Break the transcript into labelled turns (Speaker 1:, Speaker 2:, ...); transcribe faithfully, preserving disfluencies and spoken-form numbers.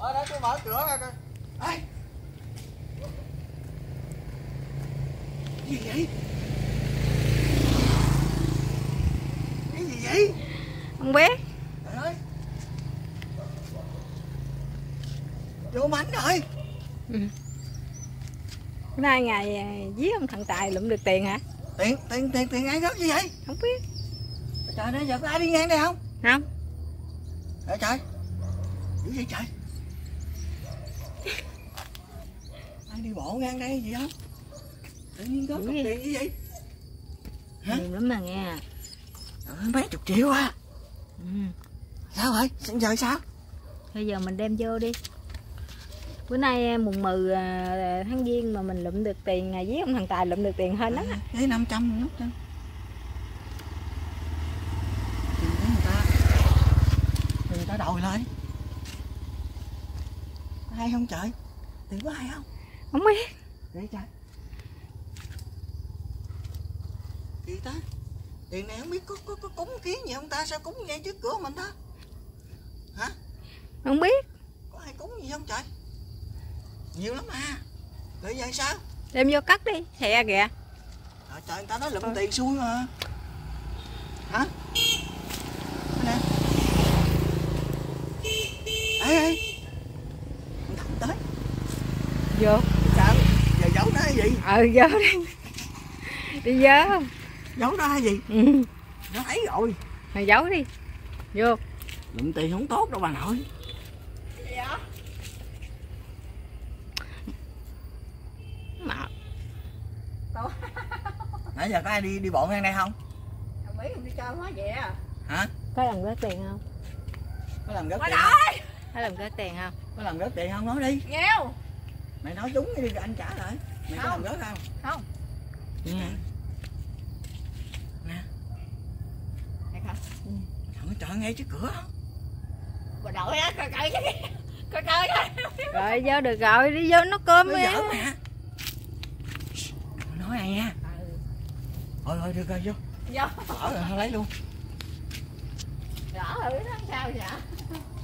Speaker 1: Ờ để tôi mở cửa ra coi. Ê. Gì vậy? Cái gì vậy?
Speaker 2: Không biết.
Speaker 1: Trời ơi. Vô mảnh rồi.
Speaker 2: Ừ. Bữa nay ngày giết ông thằng Tài lụm được tiền hả?
Speaker 1: Tiền, tiền, tiền, tiền ai rớt như vậy?
Speaker 2: Không biết.
Speaker 1: Trời ơi, giờ có ai đi ngang đây không?
Speaker 2: Không.
Speaker 1: Trời trời. Dữ vậy trời. Ai đi bộ ngang đây gì không? Tự nhiên có tiền gì vậy? Hả?
Speaker 2: Nhiều lắm mà nghe.
Speaker 1: Trời ơi, mấy chục triệu à.
Speaker 2: Ừ.
Speaker 1: Sao vậy? Sao giờ sao?
Speaker 2: Bây giờ mình đem vô đi. Bữa nay mùng mười tháng Giêng mà mình lụm được tiền, ngày giết ông thằng Tài lụm được tiền hơn lắm.
Speaker 1: Lấy năm trăm nữa. Tiền của người ta. Tiền người ta đòi lại. Có ai không trời? Tiền có ai không?
Speaker 2: Không biết.
Speaker 1: Để trời. Gì ta? Tiền này không biết có, có, có cúng kiến gì không ta? Sao cúng ngay trước cửa mình đó? Hả?
Speaker 2: Không biết.
Speaker 1: Có ai cúng gì không trời? Nhiều lắm à. Rồi vậy sao?
Speaker 2: Đem vô cất đi, xe kìa.
Speaker 1: Trời, trời người ta nói lụm tiền xui mà. Hả? Nè. Ê ê. Thằng tới.
Speaker 2: Vô.
Speaker 1: Sao? Giờ giấu nó hay gì?
Speaker 2: Ờ vô đi. Đi vô.
Speaker 1: Giấu nó hay gì?
Speaker 2: Ừ.
Speaker 1: Nó thấy rồi.
Speaker 2: Mày giấu đi. Vô.
Speaker 1: Lụm tiền không tốt đâu bà nội.
Speaker 2: Cái gì vậy? Mà.
Speaker 1: Nãy giờ có ai đi đi bộ ngang đây không?
Speaker 2: Không biết, không đi chơi hóa vậy à.
Speaker 1: Hả?
Speaker 2: Có làm rớt tiền không?
Speaker 1: Có làm rớt
Speaker 2: Bà
Speaker 1: tiền không?
Speaker 2: nội! Có làm rớt tiền không?
Speaker 1: Có làm rớt tiền không? Nói đi.
Speaker 2: Nghèo.
Speaker 1: Mày nói đúng đi anh trả lại. Mày có
Speaker 2: Không.
Speaker 1: làm rớt không?
Speaker 2: Không.
Speaker 1: Nè. Nè.
Speaker 2: Hay không? Ừ.
Speaker 1: Thằng trời ngay trước cửa.
Speaker 2: Bà nội á, coi coi coi coi coi. Rồi vô được rồi, đi vô nấu cơm đi.
Speaker 1: Nó giỡn nè. Nói ai nha.
Speaker 2: Ừ.
Speaker 1: Thôi thôi được rồi vô.
Speaker 2: Vô.
Speaker 1: Ở rồi thôi lấy luôn.
Speaker 2: Rõ rồi nó sao vậy?